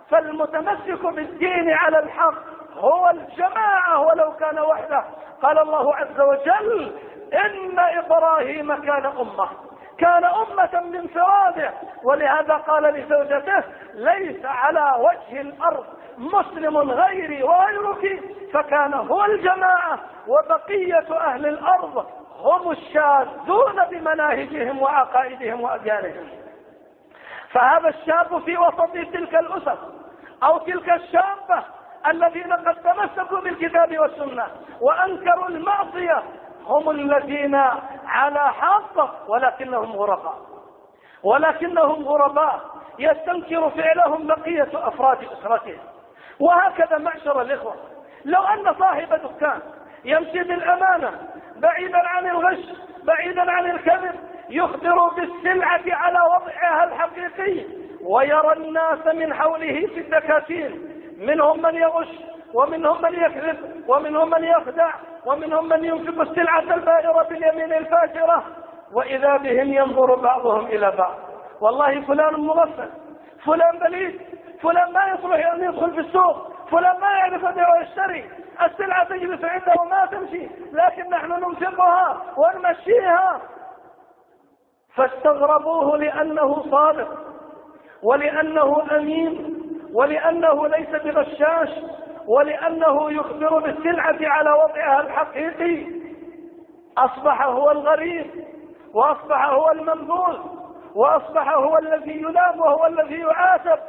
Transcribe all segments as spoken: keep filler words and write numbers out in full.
فالمتمسك بالدين على الحق هو الجماعة ولو كان وحده. قال الله عز وجل: إن إبراهيم كان أمة، كان أمة بانفراده. ولهذا قال لزوجته: ليس على وجه الأرض مسلم غيري وغيرك، فكان هو الجماعة، وبقية أهل الأرض هم الشاذون بمناهجهم وعقائدهم وأديانهم. فهذا الشاب في وسط تلك الأسر أو تلك الشابة الذين قد تمسكوا بالكتاب والسنة وأنكروا المعصية هم الذين على حق، ولكنهم غرباء، ولكنهم غرباء يستنكر فعلهم بقية أفراد أسرتهم. وهكذا معشر الإخوة، لو أن صاحب دكان يمشي بالأمانة بعيدا عن الغش بعيدا عن الكذب، يخبر بالسلعة على وضعها الحقيقي، ويرى الناس من حوله في الدكاكين منهم من يغش ومنهم من يكذب ومنهم من يخدع ومنهم من ينفق السلعة البائرة باليمين الفاجرة، وإذا بهم ينظر بعضهم إلى بعض: والله فلان مغفل، فلان بليد، فلان ما يصلح أن يدخل في السوق، فلان ما يعرف يبيع ويشتري، السلعة تجلس عنده وما تمشي، لكن نحن ننفقها ونمشيها. فاستغربوه لأنه صادق، ولأنه أمين، ولأنه ليس بغشاش، ولأنه يخبر بالسلعة على وضعها الحقيقي. أصبح هو الغريب، وأصبح هو المنبوذ، وأصبح هو الذي يلام وهو الذي يعاتب.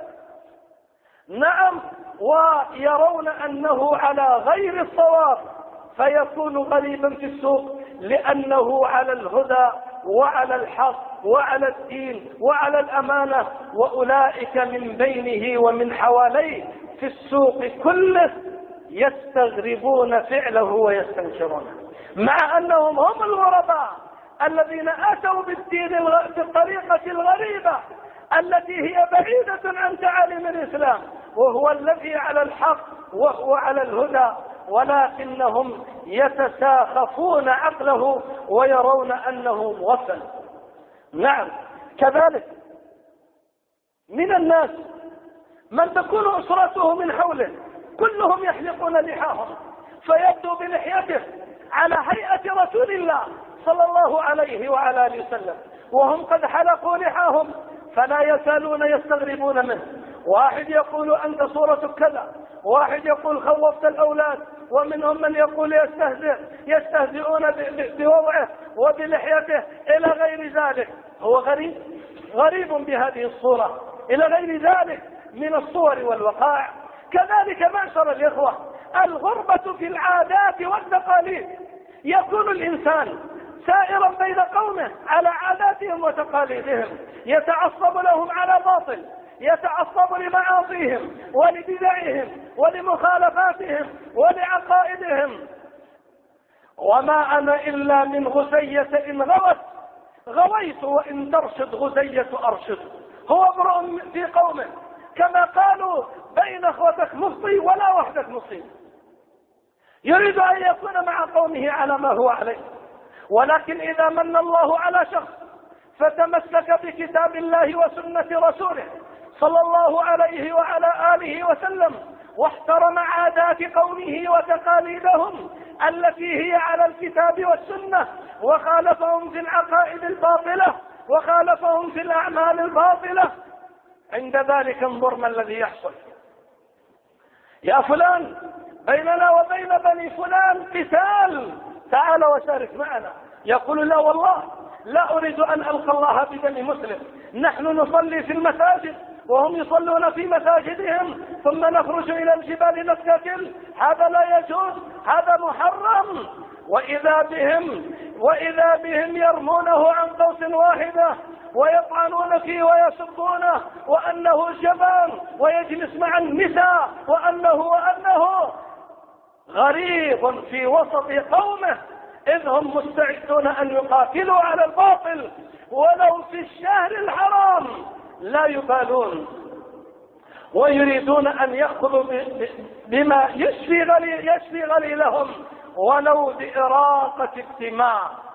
نعم، ويرون أنه على غير الصواب، فيكون غريبا في السوق لأنه على الهدى وعلى الحق وعلى الدين وعلى الأمانة، وأولئك من بينه ومن حواليه في السوق كله يستغربون فعله ويستنكرونه، مع أنهم هم الغرباء الذين أتوا بالدين بالطريقة الغريبة التي هي بعيدة عن تعاليم الإسلام، وهو الذي على الحق وهو على الهدى، ولكنهم يتساخفون عقله ويرون أنه مغفل. نعم، كذلك من الناس من تكون أسرته من حوله كلهم يحلقون لحاهم، فيبدو بلحيته على هيئة رسول الله صلى الله عليه وعلى آله وسلم، وهم قد حلقوا لحاهم فلا يزالون يستغربون منه. واحد يقول: أنت صورتك كذا، واحد يقول: خوفت الأولاد، ومنهم من يقول يستهزئ يستهزئون بوضعه وبلحيته إلى غير ذلك. هو غريب غريب بهذه الصورة إلى غير ذلك من الصور والوقائع. كذلك معشر الإخوة، الغربة في العادات والتقاليد. يكون الإنسان سائرا بين قومه على عاداتهم وتقاليدهم، يتعصب لهم على باطل، يتعصب لمعاصيهم ولبدعهم ولمخالفاتهم ولعقائدهم. وما أنا إلا من غزية إن غوت غويت وإن ترشد غزية أرشد. هو امرؤ في قومه، كما قالوا: بين اخوتك مفطي ولا وحدك مصيب. يريد أن يكون مع قومه على ما هو عليه، ولكن إذا من الله على شخص فتمسك بكتاب الله وسنة رسوله صلى الله عليه وعلى آله وسلم، واحترم عادات قومه وتقاليدهم التي هي على الكتاب والسنة، وخالفهم في العقائد الباطلة وخالفهم في الأعمال الباطلة، عند ذلك انظر ما الذي يحصل. يا فلان، بيننا وبين بني فلان قتال، تعال وشارك معنا. يقول: لا والله، لا أريد أن ألقى الله بدم مسلم، نحن نصلي في المساجد وهم يصلون في مساجدهم، ثم نخرج إلى الجبال نقتتل، هذا لا يجوز، هذا محرم. وإذا بهم وإذا بهم يرمونه عن قوس واحدة ويطعنون فيه ويسبونه وأنه جبان ويجلس مع النساء وأنه وأنه غريب في وسط قومه، إذ هم مستعدون أن يقاتلوا على الباطل ولو في الشهر الحرام، لا يبالون، ويريدون أن يأخذوا بما يشفي غليلهم ولو بإراقة الدماء.